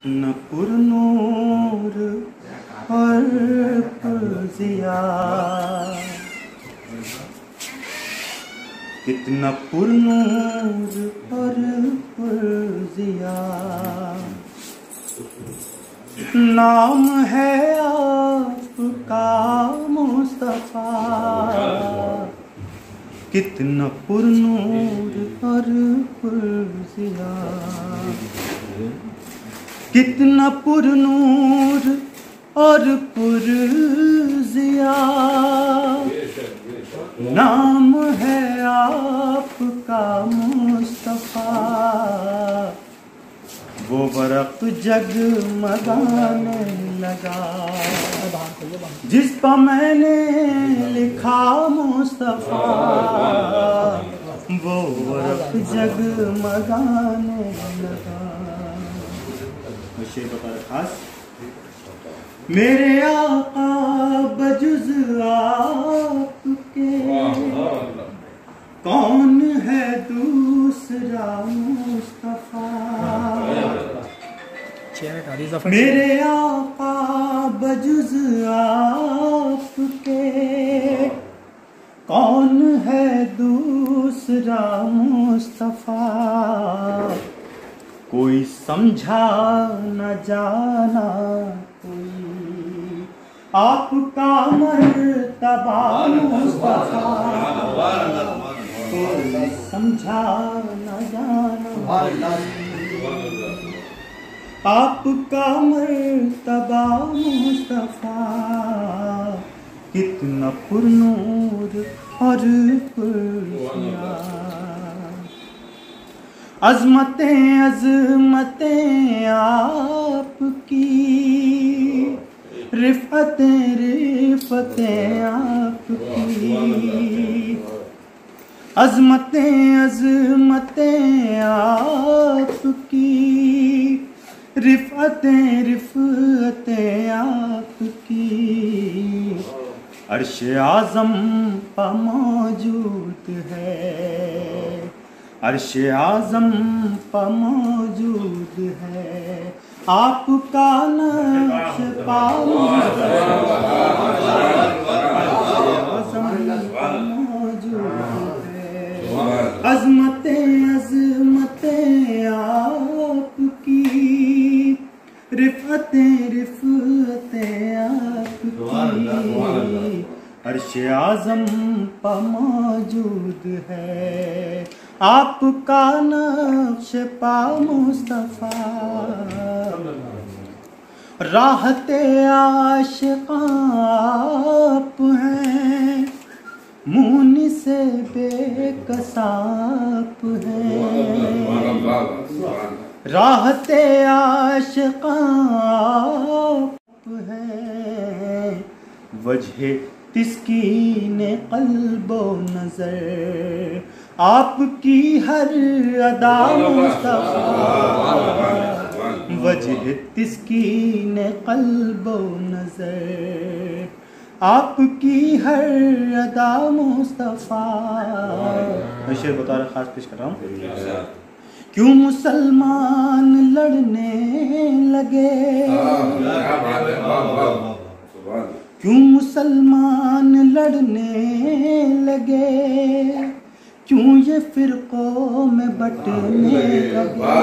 न पुरनूर और पुरज़िया, कितना पुरनूर और पुरज़िया, नाम है आपका मुस्तफ़ा। कितना पुरनूर और पुरज़िया, कितना पुरनूर और पुरज़िया, नाम है आपका मुस्तफ़ा। वो बरक़ जगमगाने लगा जिस पर मैंने लिखा मुस्तफ़ा। वो बरक़ जगमगाने लगा। शेर बता रहा खास, मेरे आका बजुज़ आपके कौन है दूसरा मुस्तफ़ा। मेरे आका बजुज़ आपके कौन है दूसरा मुस्तफ़ा। कोई समझा न जाना कोई आपका मर्तबा मुस्तफ़ा। कोई समझा न जाना आपका मर्तबा मुस्तफ़ा। कितना पुरनूर और पुरज़िया, अज़मतें अज़मतें आपकी, रिफ़अतें रिफ़अतें आपकी। अज़मतें अज़मतें आपकी, रिफ़अतें रिफ़अतें आपकी। अर्श आज़म पर मौजूद है, अर्श आज़म पर मौजूद है आपका नक्श पा मौजूद है। अज़मतें अज़मतें आपकी, रिफ़अतें रिफ़अतें आपकी। अर्श आज़म पर मौजूद है आपका नक्श पा मुस्तफ़ा। राहते आशिक़ां आप हैं, मुनी से बेकसाप हैं। राहते आशिक़ां आप हैं, वजह तिस्कीने क़ल्बो नज़र आपकी हर अदा मुस्तफ़ा। वजह तिस्कीने क़ल्बो नज़र आपकी हर अदा मुस्तफ़ा। मैं शेर बता रहा खास पेश कर रहा हूँ। क्यों मुसलमान लड़ने लगे, क्यों मुसलमान लड़ने लगे, क्यों ये फिरकों में बंटने लगे।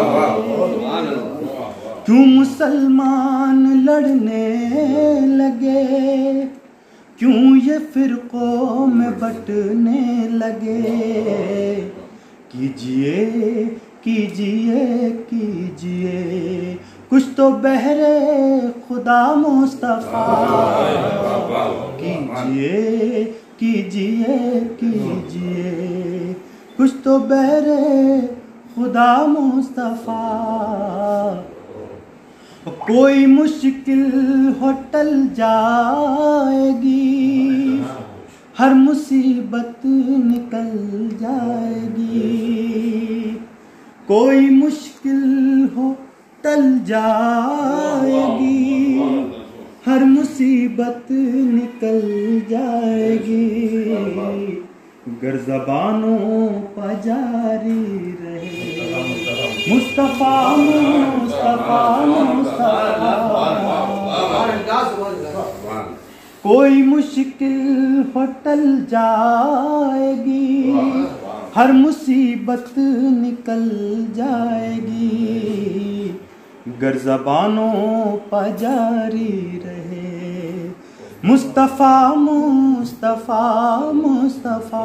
क्यों मुसलमान लड़ने लगे, क्यों ये फिरकों में बंटने लगे। कीजिए कीजिए कीजिए कुछ तो बहरे खुदा मुस्तफ़ा। कीजिए कीजिए कीजिए कुछ तो बहरे खुदा मुस्तफ़ा। कोई मुश्किल हो टल जाएगी, हर मुसीबत निकल जाएगी। कोई मुश्किल हो टल जाएगी, हर मुसीबत निकल जाएगी। गर ज़बानों पर जारी रहे मुस्तफ़ा मुस्तफ़ा मुस्तफ़ा। कोई मुश्किल हो टल जाएगी, हर मुसीबत निकल जाएगी। गर ज़बानों पर जारी रहे मुस्तफ़ा मुस्तफ़ा मुस्तफ़ा।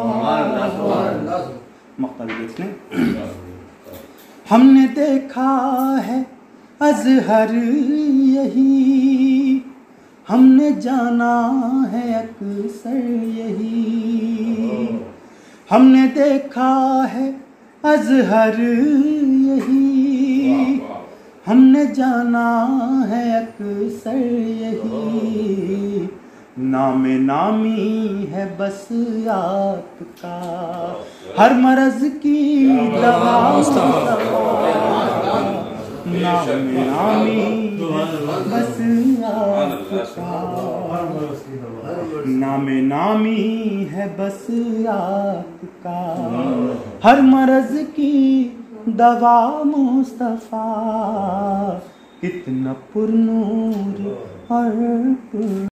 हमने देखा है अज़हर यही, हमने जाना है अक्सर यही। हमने देखा है अज़हर यही, हमने जाना है अक्सर यही। नामे नामी है बस आपका, हर मर्ज़ की दवा नामे नामी है बस आपका, नामे नामी है बस आपका। हर मर्ज़ की दवा मुस्तफ़ा, कितना पुरनूर और